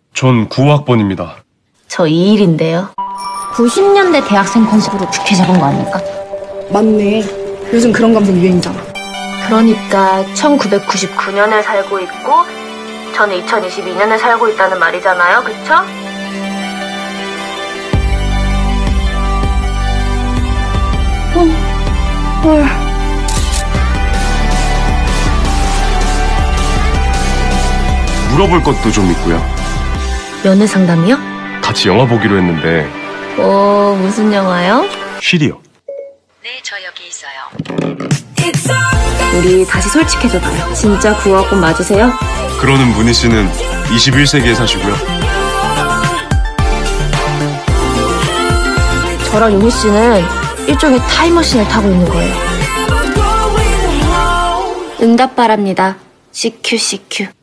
전 9학번입니다. 저 2일인데요. 90년대 대학생 컨셉으로 부캐 잡은 거 아닐까? 맞네. 요즘 그런 감성 유행이잖아. 그러니까 1999년에 살고 있고 저는 2022년에 살고 있다는 말이잖아요. 그쵸? 헐. 물어볼 것도 좀 있고요. 연애 상담이요? 같이 영화 보기로 했는데 오, 무슨 영화요? 쉬리요. 네, 저 여기 있어요. 우리 다시 솔직해져봐요. 진짜 9학번 맞으세요? 그러는 문희 씨는 21세기에 사시고요. 저랑 용희 씨는 일종의 타임머신을 타고 있는 거예요. 응답 바랍니다. CQ.